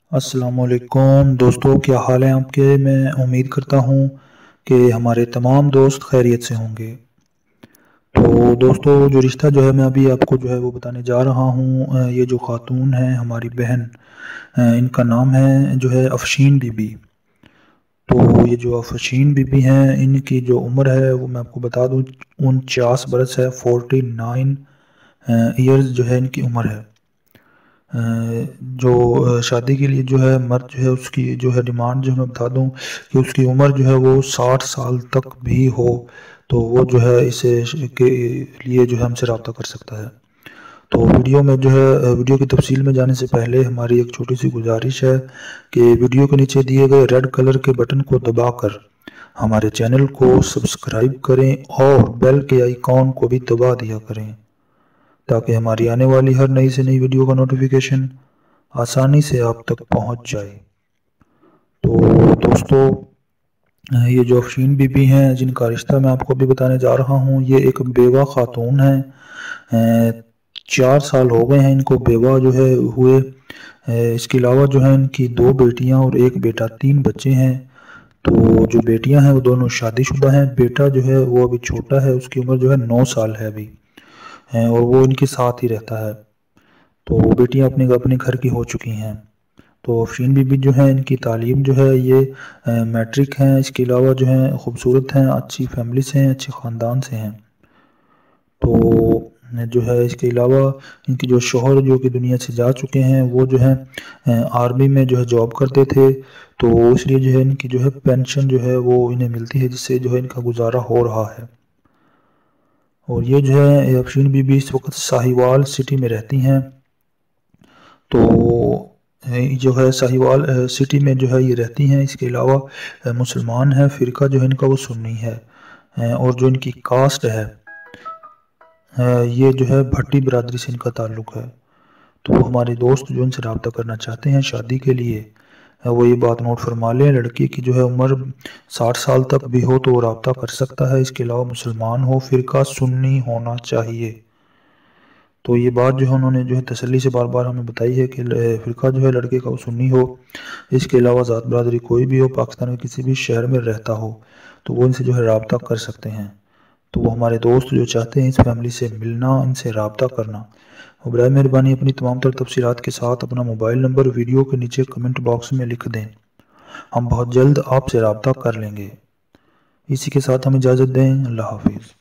السلام علیکم دوستو، کیا حال ہیں آپ کے؟ میں امید کرتا ہوں کہ ہمارے تمام دوست خیریت سے ہوں گے۔ تو دوستو، جو رشتہ جو ہے میں ابھی آپ کو جو ہے وہ بتانے جا رہا ہوں، یہ جو خاتون ہیں ہماری بہن، ان کا نام ہے جو ہے افشین بی بی۔ تو یہ جو افشین بی بی ہیں، ان کی جو عمر ہے وہ میں آپ کو بتا دوں 49 برس ہے، 49 ایئرز جو ہے ان کی عمر ہے۔ جو شادی کے لیے جو ہے مرد جو ہے اس کی جو ہے ڈیمانڈ جو میں بتا دوں کہ اس کی عمر جو ہے وہ 60 سال تک بھی ہو تو وہ جو ہے اسے کے لیے جو ہے ہم سے رابطہ کر سکتا ہے۔ تو ویڈیو میں جو ہے ویڈیو کی تفصیل میں جانے سے پہلے ہماری ایک چھوٹی سی گزارش ہے کہ ویڈیو کے نیچے دیے گئے ریڈ کلر کے بٹن کو دبا کر ہمارے چینل کو سبسکرائب کریں اور بیل کے آئیکن کو بھی دبا دیا کریں تاکہ ہماری آنے والی ہر نئی سے نئی ویڈیو کا نوٹیفیکیشن آسانی سے آپ تک پہنچ جائے۔ تو دوستو، یہ جو افشین بی بی ہیں جن کا رشتہ میں آپ کو بھی بتانے جا رہا ہوں، یہ ایک بیوہ خاتون ہیں۔ 4 سال ہو گئے ہیں ان کو بیوہ جو ہے ہوئے۔ اس کے علاوہ جو ہے ان کی 2 بیٹیاں اور 1 بیٹا، 3 بچے ہیں۔ تو جو بیٹیاں ہیں وہ دونوں شادی شدہ ہیں، بیٹا جو ہے وہ ابھی چھوٹا ہے، اس کی عمر جو ہے 9 سال ہے ابھی، اور وہ ان کے ساتھ ہی رہتا ہے۔ تو بیٹیاں اپنے گھر کی ہو چکی ہیں۔ تو افشین بی بی جو ہیں ان کی تعلیم جو ہے یہ میٹرک ہیں، اس کے علاوہ جو ہیں خوبصورت ہیں، اچھی فیملی سے ہیں، اچھے خاندان سے ہیں۔ تو جو ہے اس کے علاوہ ان کی جو شوہر جو کہ دنیا سے جا چکے ہیں وہ جو ہے آرمی میں جو ہے جاب کرتے تھے، تو اس لیے جو ہے ان کی جو ہے پینشن جو ہے وہ انہیں ملتی ہے، جس سے جو ہے ان کا گزارا ہو رہا ہے۔ اور یہ جو ہے افشین بی بی اس وقت ساہیوال سٹی میں رہتی ہیں۔ تو جو ہے ساہیوال سٹی میں جو ہے یہ رہتی ہیں۔ اس کے علاوہ مسلمان ہیں، فرقہ جو ہے ان کا وہ سنی ہے، اور جو ان کی کاسٹ ہے یہ جو ہے بھٹی برادری سے ان کا تعلق ہے۔ تو ہمارے دوست جو ان سے رابطہ کرنا چاہتے ہیں شادی کے لیے، وہ یہ بات نوٹ فرما لیں، لڑکی کی جو ہے عمر 60 سال تک بھی ہو تو وہ رابطہ کر سکتا ہے۔ اس کے علاوہ مسلمان ہو، فرقہ سنی ہونا چاہیے۔ تو یہ بات جو ہے انہوں نے جو ہے تسلی سے بار بار ہمیں بتائی ہے کہ فرقہ جو ہے لڑکے کا وہ سنی ہو، اس کے علاوہ ذات برادری کوئی بھی ہو، پاکستان کے کسی بھی شہر میں رہتا ہو تو وہ ان سے جو ہے رابطہ کر سکتے ہیں۔ تو وہ ہمارے دوست جو چاہتے ہیں اس فیملی سے ملنا، ان سے رابطہ کرنا، برائے مہربانی اپنی تمام تر تفصیلات کے ساتھ اپنا موبائل نمبر ویڈیو کے نیچے کمنٹ باکس میں لکھ دیں، ہم بہت جلد آپ سے رابطہ کر لیں گے۔ اسی کے ساتھ ہم اجازت دیں، اللہ حافظ۔